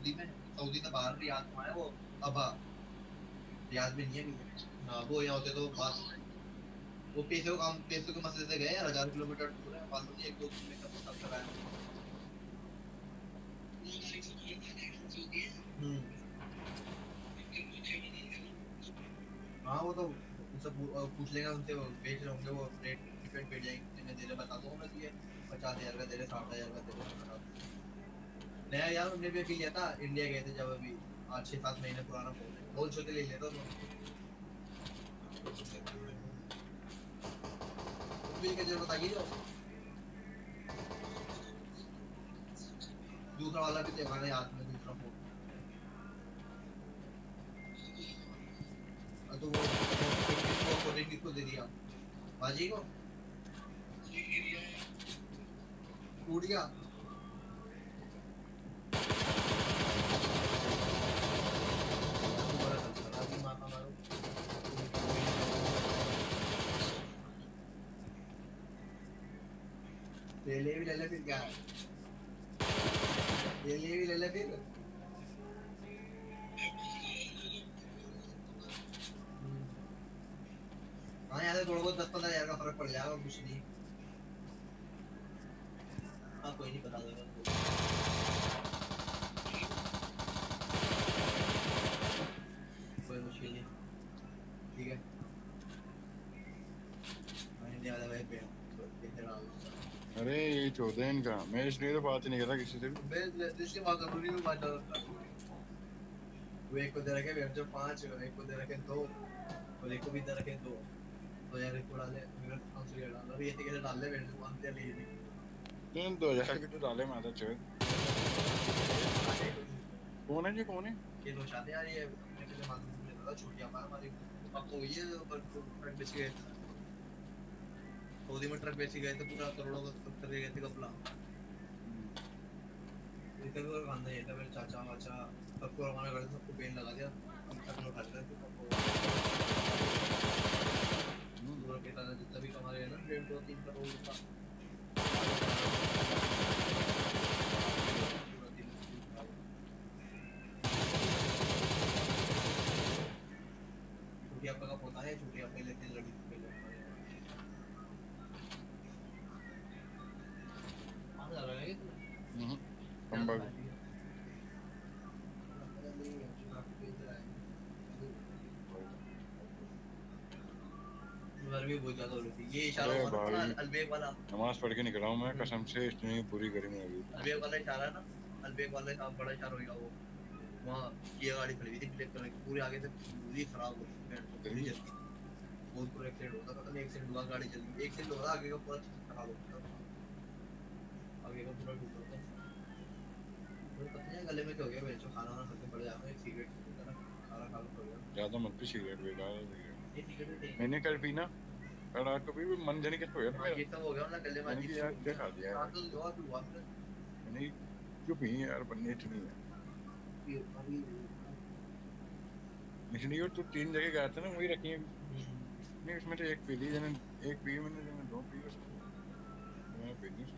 Saudi में, Saudi से बाहर रियाद में है वो। अब रियाद में नहीं है अभी। हाँ वो यहाँ होते तो बात, वो पैसों के मसले से गए यार, 1000 किलोमीटर दूर है, मालूम नहीं 1-2 दिन में कब तक आए होंगे। हम्म। हाँ वो तो उनसे पूछ लेंगे, उनसे वो बेच रहे होंगे, वो रेट वेट भेज जाएंगे, कितने में दे रहे बता दूंगा मैं तुझे। 50,000 का दे रहे, 60,000 का दे रहे, मैं बता दूंगा। नया यार उनने भी अभी लिया था, इंडिया गए थे जब, अभी 6-7 महीने पुराना फोन है, बोल छोटे ले लिया था उन्होंने। कुछ भी क्या जरूरत आ गई जो, दूसरा वाला भी तो हमारे हाथ में, दूसरा फोन। तो वो फोन 15 को 14 किसको दे दिया, बाजी को। टूट गया। यार तू बड़ा गलत कर रहा है, अभी मारना मारो, कोई नहीं लेगा वो। ले भी ले ले फिर क्या है, ले भी ले ले फिर। हम्म। हाँ यार थोड़ा बहुत 10-15 हजार का फर्क पड़ जाएगा, कुछ नहीं। हाँ कोई नहीं, बता देगा, कोई कोई मुश्किल नहीं। ठीक है। हाँ इंडिया वाला भाई पे पैसे डाल दूंगा। अरे ये चौदह इनका, मैं इसलिए तो बात ही नहीं करता किसी से भी। मैं जिसकी बात जरूरी में बात ज्यादा करूंगी। वो एक को दे रखे वेब जो 5, एक को दे रखे 2, और एक को भी दे रखे 2। तो यार एक को डाले मेरे अकाउंट से डाल, अभी ऐसे कैसे डाल ले, वेब जो 5 ले नहीं। तीन 2,000 की तो डाले माता चौथ। आगे कोई नहीं है। कौन है जी, कौन है? ये लोग चाहते हैं यार, ये अपने पहले मालूम नहीं रहता था, छोटी अम्मा हमारी। अब तो ये ट्रक बेच गए थे, सऊदी में ट्रक बेच गए थे, पूरा करोड़ों का करके गए थे कपला। इधर को खाना ये था, मेरे चाचा वाचा सबको रवाना कर दिया, सबको पेन लगा दिया। हम तक में उठा लिया तो सबको, पूरा पैसा था जितना भी कमा रहे हैं ना, 1.5-2-3 करोड़ का, सारे उठा के सबको पेन लगा दिया। पूरा दिल खराब हो गया। छोटी आपा का पोता है, छोटी आपा लेते लड़ी थी पहले हमारे यहाँ। पानी डाल रहा है क्या तू? क्या तो तंबाकू। खा लिया। पता नहीं है, जो काफी बेच रहा है। गर्मी बहुत ज्यादा हो रही थी, ये इशारा अरे हुआ ना अपना भाई अलबेग वाला। नमाज पढ़ के निकला हूँ मैं, हम्म। कसम से इतनी पूरी करी मैं अभी। अलबेग वाला इशारा है ना, अलबेग वाला काम बड़ा इशारा होगा वो। वहाँ किया गाड़ी खड़ी हुई थी ब्लैक कलर की, पूरे आगे से पूरी खराब हो चुकी है, तो पूरी तेरी जल गई। बहुत बुरा एक्सीडेंट हुआ था, पता नहीं एक्सीडेंट हुआ, गाड़ी जल गई, एक्सीडेंट हुआ था, आगे का पूरा खराब हो गया था उसका, आगे का पूरा टूटा था। मुझे पता नहीं गले में क्या हो गया, बेचो खाना वाना खा के पड़ जाता, एक सिगरेट पीता था, खाना खा के पड़ गया। ज्यादा मत पी सिगरेट बेकार है सिगरेट। ये सिगरेट भी मैंने कल पीना, कल रात को पी, मन जने कैसे हो गया था हाँ मेरा। ये सब हो गया ना, गले में मैंने अजीब कि सा यार हो क्या गया। खा दिया रात यार। को तो हुआ, फिर हुआ फिर मैंने क्यों पी यार, बननी नहीं है। अभी अभी इसलिए और तू 3 जगह गया था ना, वही रखी है अभी। हम्म। नहीं उसमें से एक पी ली जने, एक पी मैंने जने, दो पी उसमें से, तो मैं पी ली।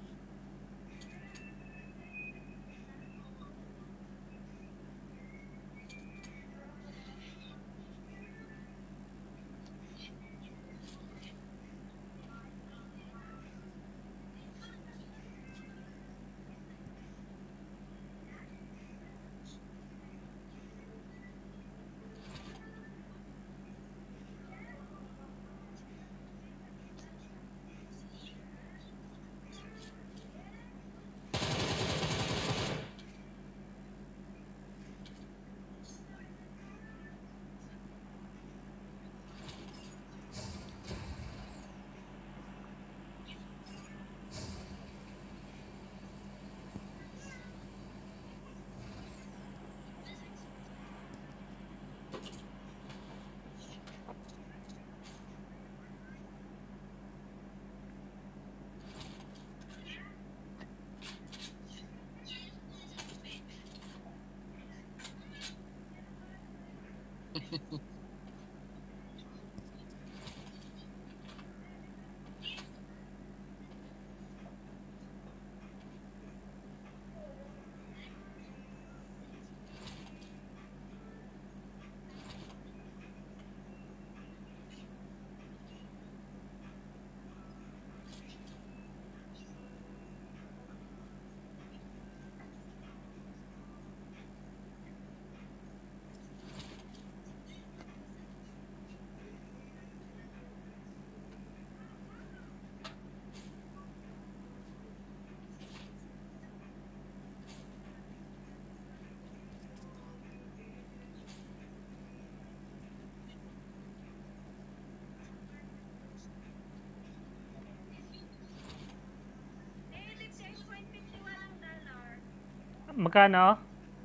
Magkano?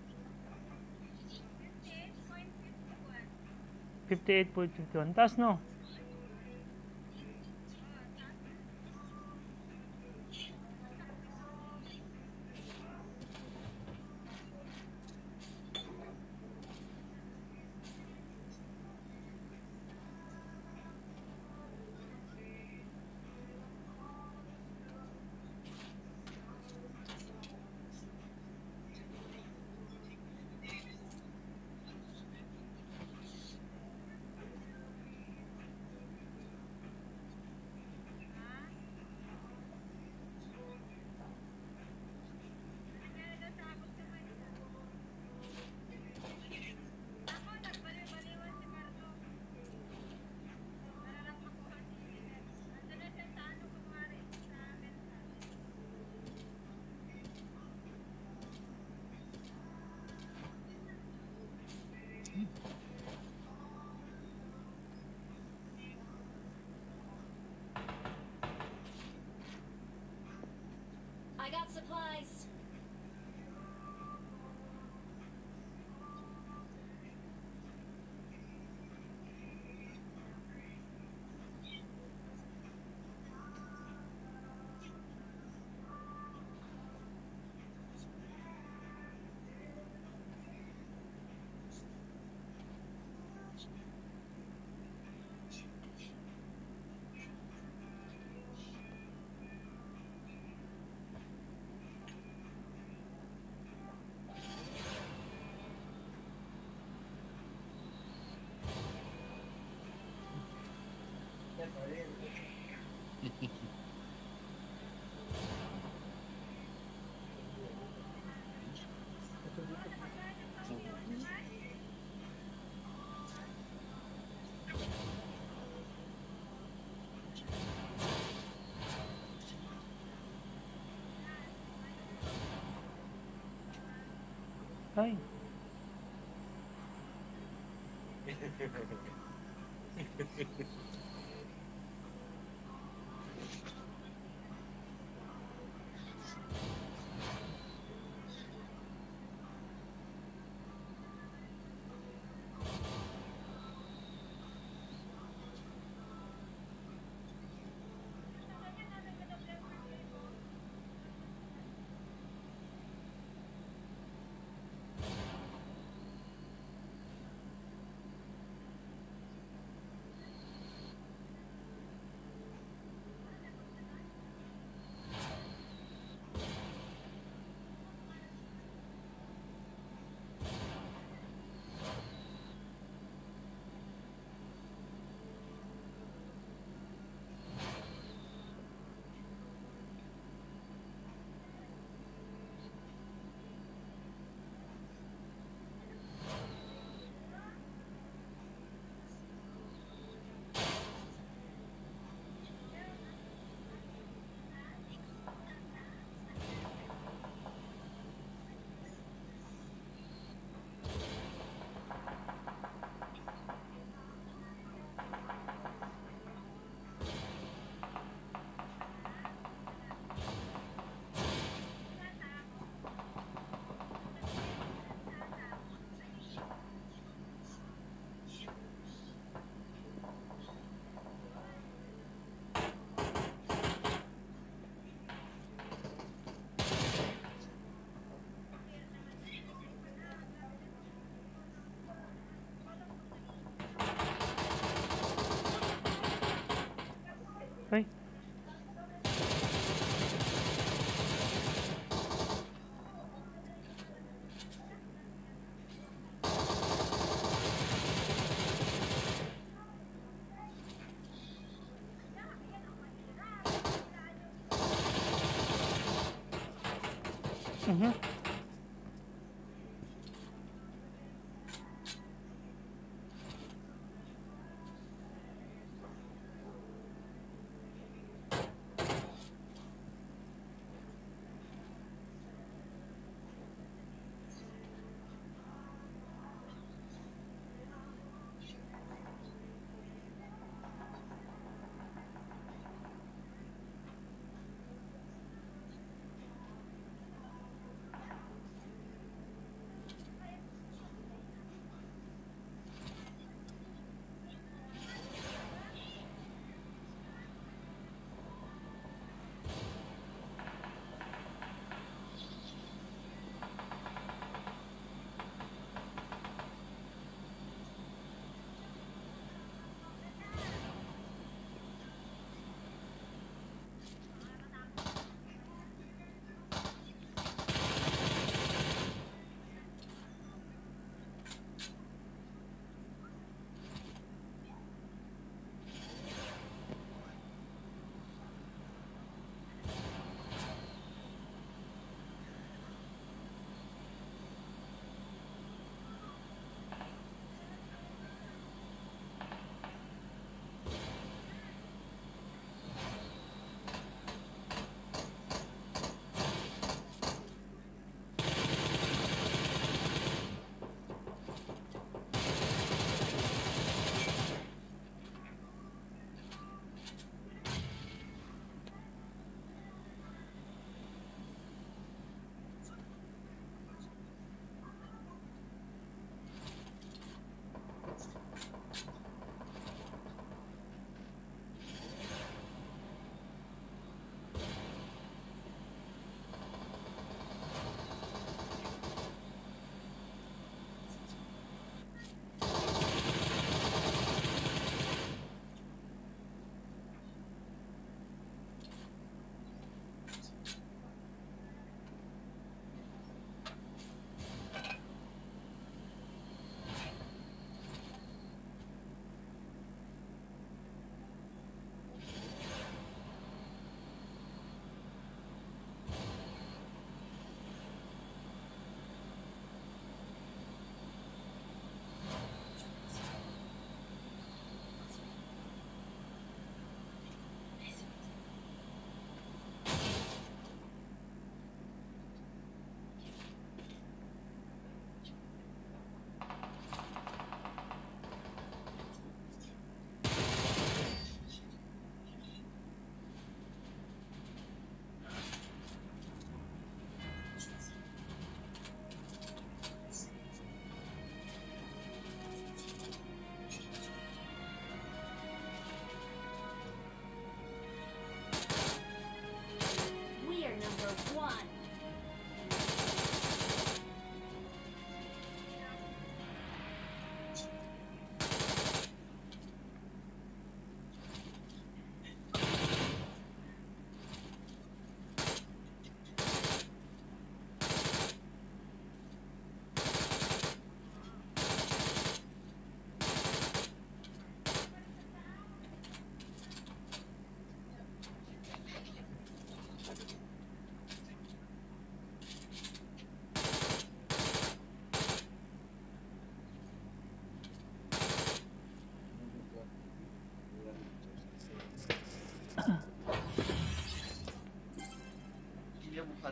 58.51. Taas no? I got supplies. Ay. Ay. Mhm.